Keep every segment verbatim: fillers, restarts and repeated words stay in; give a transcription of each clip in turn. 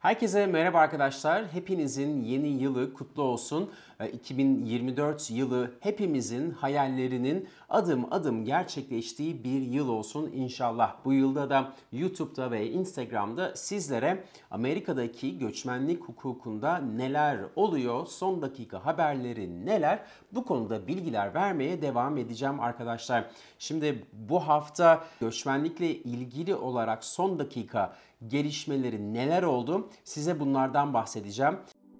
Herkese merhaba arkadaşlar. Hepinizin yeni yılı kutlu olsun. iki bin yirmi dört yılı hepimizin hayallerinin adım adım gerçekleştiği bir yıl olsun inşallah. Bu yılda da YouTube'da ve Instagram'da sizlere Amerika'daki göçmenlik hukukunda neler oluyor, son dakika haberleri neler, bu konuda bilgiler vermeye devam edeceğim arkadaşlar. Şimdi bu hafta göçmenlikle ilgili olarak son dakika gelişmeleri neler oldu? Size bunlardan bahsedeceğim.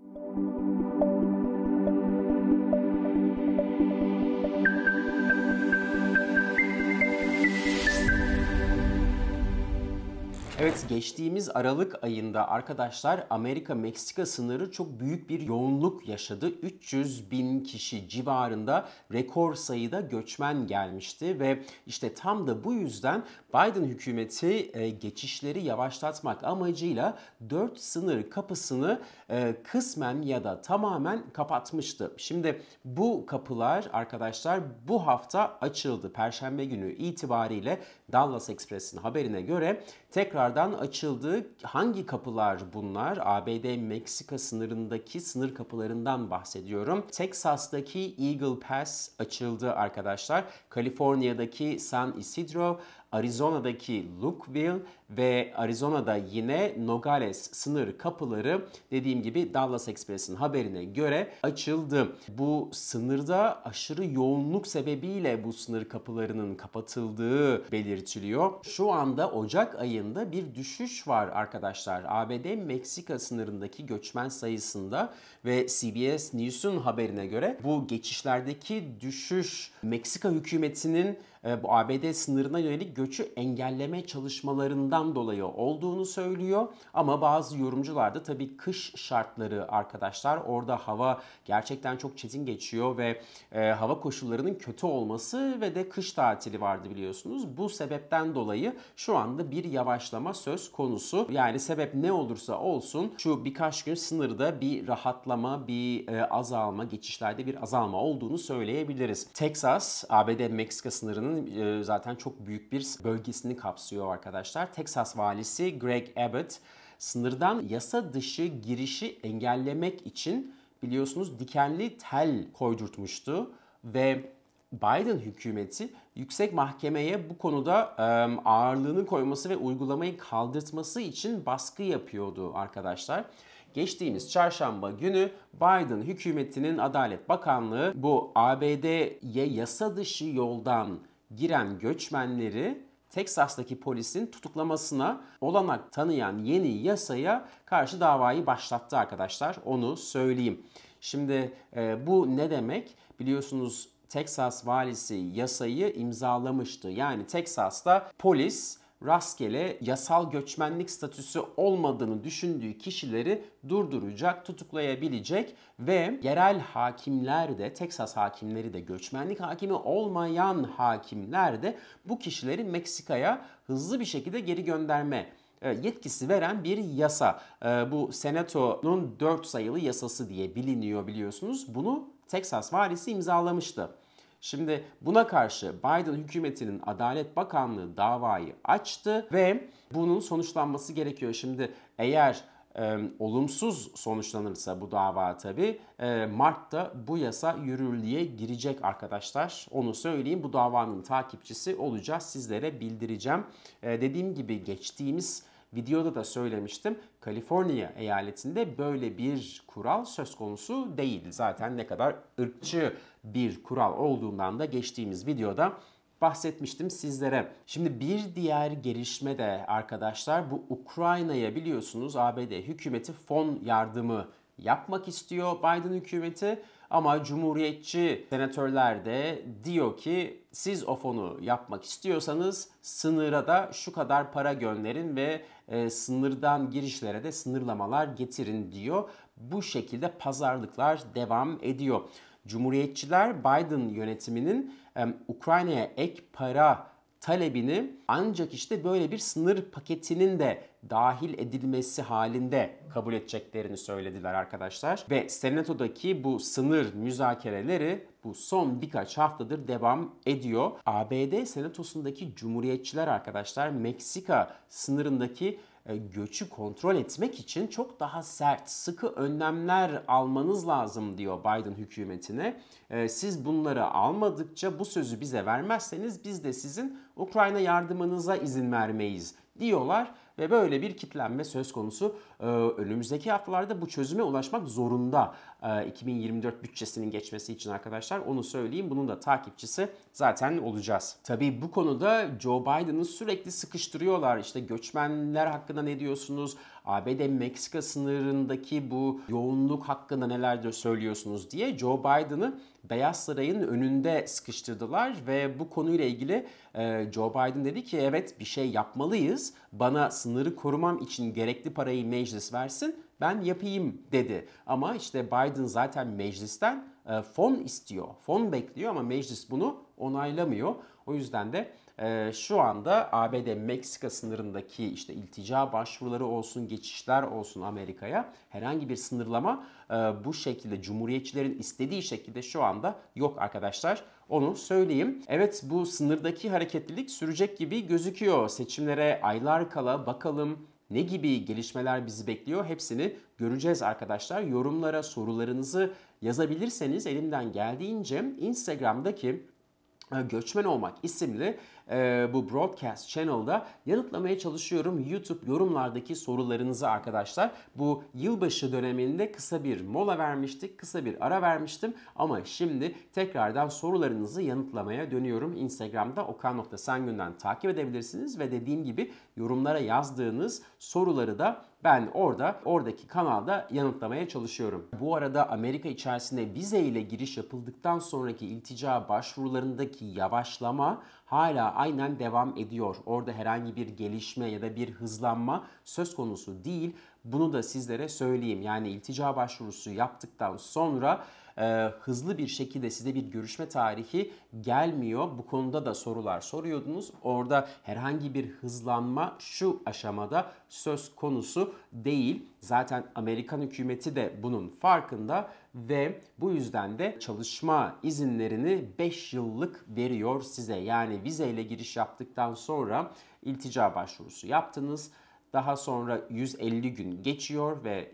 Evet, geçtiğimiz Aralık ayında arkadaşlar Amerika-Meksika sınırı çok büyük bir yoğunluk yaşadı. üç yüz bin kişi civarında rekor sayıda göçmen gelmişti ve işte tam da bu yüzden Biden hükümeti geçişleri yavaşlatmak amacıyla dört sınır kapısını kısmen ya da tamamen kapatmıştı. Şimdi bu kapılar arkadaşlar bu hafta açıldı. Perşembe günü itibariyle Dallas Express'in haberine göre tekrardan açıldı. Hangi kapılar bunlar? A B D-Meksika sınırındaki sınır kapılarından bahsediyorum. Texas'taki Eagle Pass açıldı arkadaşlar. Kaliforniya'daki San Isidro, Arizona'daki Lukeville ve Arizona'da yine Nogales sınır kapıları dediğim gibi Dallas Express'in haberine göre açıldı. Bu sınırda aşırı yoğunluk sebebiyle bu sınır kapılarının kapatıldığı belirtiliyor. Şu anda Ocak ayında bir düşüş var arkadaşlar. A B D-Meksika sınırındaki göçmen sayısında ve C B S News'un haberine göre bu geçişlerdeki düşüş Meksika hükümetinin bu A B D sınırına yönelik göçü engelleme çalışmalarından dolayı olduğunu söylüyor. Ama bazı yorumcular da tabii kış şartları arkadaşlar. Orada hava gerçekten çok çetin geçiyor ve e, hava koşullarının kötü olması ve de kış tatili vardı biliyorsunuz. Bu sebepten dolayı şu anda bir yavaşlama söz konusu. Yani sebep ne olursa olsun şu birkaç gün sınırda bir rahatlama, bir e, azalma, geçişlerde bir azalma olduğunu söyleyebiliriz. Texas, A B D-Meksika sınırının zaten çok büyük bir bölgesini kapsıyor arkadaşlar. Texas valisi Greg Abbott sınırdan yasa dışı girişi engellemek için biliyorsunuz dikenli tel koydurtmuştu ve Biden hükümeti yüksek mahkemeye bu konuda ağırlığını koyması ve uygulamayı kaldırtması için baskı yapıyordu arkadaşlar. Geçtiğimiz çarşamba günü Biden hükümetinin Adalet Bakanlığı bu A B D'ye yasa dışı yoldan giren göçmenleri Teksas'taki polisin tutuklamasına olanak tanıyan yeni yasaya karşı davayı başlattı arkadaşlar. Onu söyleyeyim. Şimdi e, bu ne demek? Biliyorsunuz Teksas valisi yasayı imzalamıştı. Yani Teksas'ta polis rastgele yasal göçmenlik statüsü olmadığını düşündüğü kişileri durduracak, tutuklayabilecek ve yerel hakimler de, Teksas hakimleri de, göçmenlik hakimi olmayan hakimler de bu kişileri Meksika'ya hızlı bir şekilde geri gönderme yetkisi veren bir yasa. Bu Senato'nun dört sayılı yasası diye biliniyor biliyorsunuz. Bunu Teksas valisi imzalamıştı. Şimdi buna karşı Biden hükümetinin Adalet Bakanlığı davayı açtı ve bunun sonuçlanması gerekiyor. Şimdi eğer e, olumsuz sonuçlanırsa bu dava tabii e, Mart'ta bu yasa yürürlüğe girecek arkadaşlar. Onu söyleyeyim, bu davanın takipçisi olacağız, sizlere bildireceğim. E, dediğim gibi geçtiğimiz videoda da söylemiştim. Kaliforniya eyaletinde böyle bir kural söz konusu değil. Zaten ne kadar ırkçı bir kural olduğundan da geçtiğimiz videoda bahsetmiştim sizlere. Şimdi bir diğer gelişme de arkadaşlar bu Ukrayna'ya biliyorsunuz A B D hükümeti fon yardımı yapmak istiyor Biden hükümeti. Ama Cumhuriyetçi senatörler de diyor ki siz o fonu yapmak istiyorsanız sınıra da şu kadar para gönderin ve e, sınırdan girişlere de sınırlamalar getirin diyor. Bu şekilde pazarlıklar devam ediyor. Cumhuriyetçiler Biden yönetiminin e, Ukrayna'ya ek para talebini ancak işte böyle bir sınır paketinin de dahil edilmesi halinde kabul edeceklerini söylediler arkadaşlar. Ve Senato'daki bu sınır müzakereleri bu son birkaç haftadır devam ediyor. A B D Senatosu'ndaki Cumhuriyetçiler arkadaşlar Meksika sınırındaki e, göçü kontrol etmek için çok daha sert, sıkı önlemler almanız lazım diyor Biden hükümetine. E, siz bunları almadıkça, bu sözü bize vermezseniz biz de sizin Ukrayna yardımınıza izin vermeyiz diyorlar ve böyle bir kitlenme söz konusu. Ee, önümüzdeki haftalarda bu çözüme ulaşmak zorunda ee, iki bin yirmi dört bütçesinin geçmesi için arkadaşlar, onu söyleyeyim. Bunun da takipçisi zaten olacağız. Tabii bu konuda Joe Biden'ı sürekli sıkıştırıyorlar. İşte göçmenler hakkında ne diyorsunuz? A B D-Meksika sınırındaki bu yoğunluk hakkında neler söylüyorsunuz diye Joe Biden'ı Beyaz Saray'ın önünde sıkıştırdılar ve bu konuyla ilgili e, Joe Biden dedi ki evet, bir şey yapmalıyız. Bana sınırı korumam için gerekli parayı meclis versin, ben yapayım dedi. Ama işte Biden zaten meclisten e, fon istiyor, fon bekliyor ama meclis bunu onaylamıyor. O yüzden de e, şu anda A B D-Meksika sınırındaki işte iltica başvuruları olsun, geçişler olsun Amerika'ya, herhangi bir sınırlama e, bu şekilde Cumhuriyetçilerin istediği şekilde şu anda yok arkadaşlar. Onu söyleyeyim. Evet, bu sınırdaki hareketlilik sürecek gibi gözüküyor. Seçimlere aylar kala bakalım ne gibi gelişmeler bizi bekliyor, hepsini göreceğiz arkadaşlar. Yorumlara sorularınızı yazabilirseniz elimden geldiğince Instagram'daki Göçmen Olmak isimli e, bu broadcast channel'da yanıtlamaya çalışıyorum YouTube yorumlardaki sorularınızı arkadaşlar. Bu yılbaşı döneminde kısa bir mola vermiştik, kısa bir ara vermiştim ama şimdi tekrardan sorularınızı yanıtlamaya dönüyorum. Instagram'da okan nokta sengün'den takip edebilirsiniz ve dediğim gibi yorumlara yazdığınız soruları da ben orada, oradaki kanalda yanıtlamaya çalışıyorum. Bu arada Amerika içerisinde vize ile giriş yapıldıktan sonraki iltica başvurularındaki yavaşlama hala aynen devam ediyor. Orada herhangi bir gelişme ya da bir hızlanma söz konusu değil. Bunu da sizlere söyleyeyim. Yani iltica başvurusu yaptıktan sonra e, hızlı bir şekilde size bir görüşme tarihi gelmiyor. Bu konuda da sorular soruyordunuz. Orada herhangi bir hızlanma şu aşamada söz konusu değil. Zaten Amerikan hükümeti de bunun farkında ve bu yüzden de çalışma izinlerini beş yıllık veriyor size. Yani vizeyle giriş yaptıktan sonra iltica başvurusu yaptınız. Daha sonra yüz elli gün geçiyor ve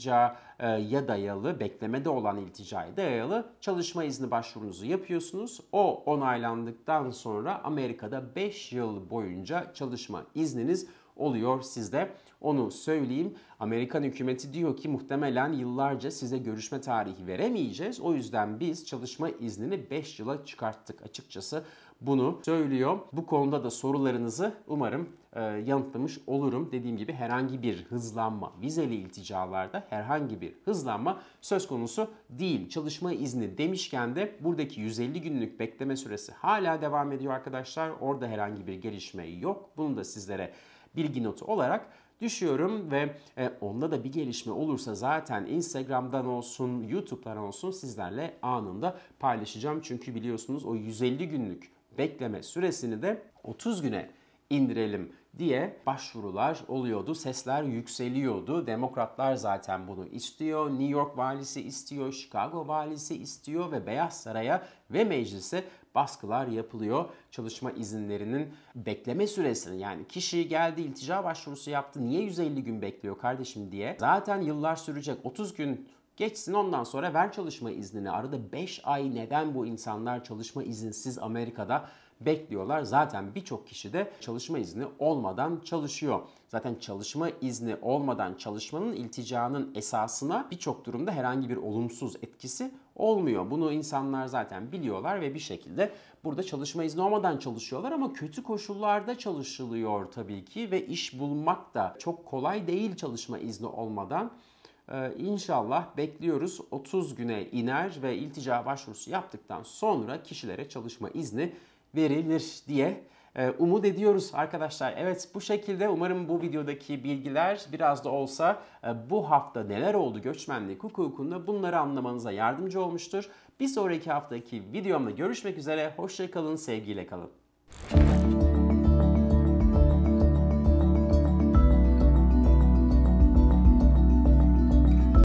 ilticaya dayalı, beklemede olan ilticaya dayalı çalışma izni başvurunuzu yapıyorsunuz. O onaylandıktan sonra Amerika'da beş yıl boyunca çalışma izniniz oluyor sizde. Onu söyleyeyim. Amerikan hükümeti diyor ki muhtemelen yıllarca size görüşme tarihi veremeyeceğiz. O yüzden biz çalışma iznini beş yıla çıkarttık açıkçası. Bunu söylüyor. Bu konuda da sorularınızı umarım e, yanıtlamış olurum. Dediğim gibi herhangi bir hızlanma, vizeli ilticalarda herhangi bir hızlanma söz konusu değil. Çalışma izni demişken de buradaki yüz elli günlük bekleme süresi hala devam ediyor arkadaşlar. Orada herhangi bir gelişme yok. Bunu da sizlere bilgi notu olarak düşüyorum ve e, onda da bir gelişme olursa zaten Instagram'dan olsun, YouTube'dan olsun sizlerle anında paylaşacağım. Çünkü biliyorsunuz o yüz elli günlük bekleme süresini de otuz güne indirelim diye başvurular oluyordu. Sesler yükseliyordu. Demokratlar zaten bunu istiyor. New York valisi istiyor, Chicago valisi istiyor ve Beyaz Saray'a ve meclise baskılar yapılıyor. Çalışma izinlerinin bekleme süresini, yani kişi geldi iltica başvurusu yaptı, niye yüz elli gün bekliyor kardeşim diye. Zaten yıllar sürecek, otuz gün geçsin ondan sonra ver çalışma iznini. Arada beş ay neden bu insanlar çalışma izinsiz Amerika'da bekliyorlar? Zaten birçok kişi de çalışma izni olmadan çalışıyor. Zaten çalışma izni olmadan çalışmanın ilticanın esasına birçok durumda herhangi bir olumsuz etkisi olmuyor. Bunu insanlar zaten biliyorlar ve bir şekilde burada çalışma izni olmadan çalışıyorlar ama kötü koşullarda çalışılıyor tabii ki ve iş bulmak da çok kolay değil çalışma izni olmadan. Ee, İnşallah bekliyoruz otuz güne iner ve iltica başvurusu yaptıktan sonra kişilere çalışma izni verilir diye e, umut ediyoruz arkadaşlar. Evet, bu şekilde umarım bu videodaki bilgiler biraz da olsa e, bu hafta neler oldu göçmenlik hukukunda bunları anlamanıza yardımcı olmuştur. Bir sonraki haftaki videomda görüşmek üzere. Hoşça kalın, sevgiyle kalın.